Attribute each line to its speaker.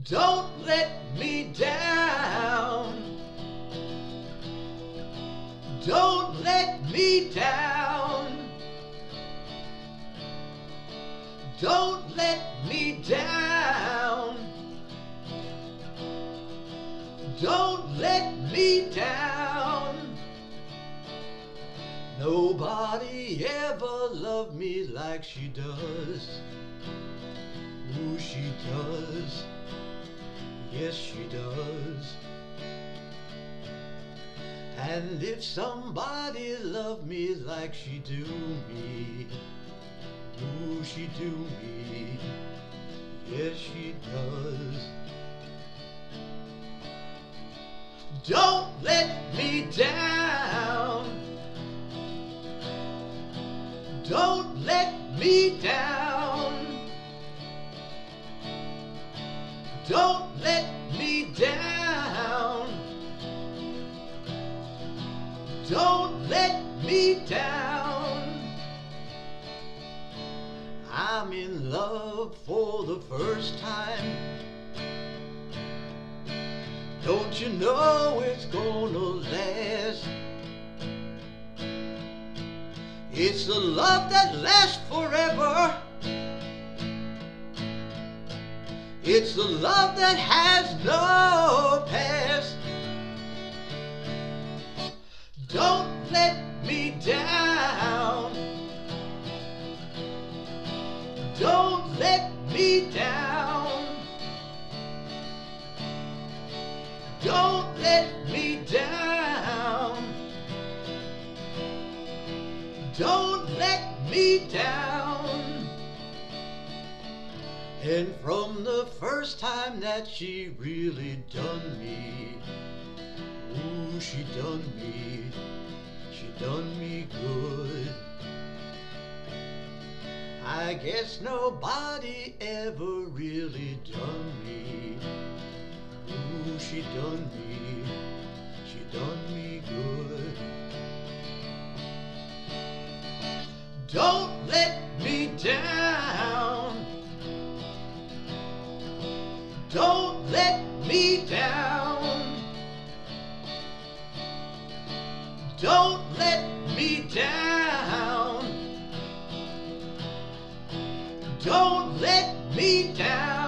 Speaker 1: Don't let me down. Don't let me down. Don't let me down. Don't let me down. Nobody ever loved me like she does. Ooh, she does. Yes, she does. And if somebody loved me like she do me, ooh, she do me. Yes, she does. Don't let me down. Don't let me down. Don't let me down. Don't let me down. I'm in love for the first time. Don't you know it's gonna last? It's a love that lasts forever. It's a love that has no past. Don't let me down. Don't let me down. Don't let me down. Don't let me down. And from the first time that she really done me, ooh, she done me good. I guess nobody ever really done me. Ooh, she done me good. Don't let me down. Don't let me down. Don't let me down. Don't let me down.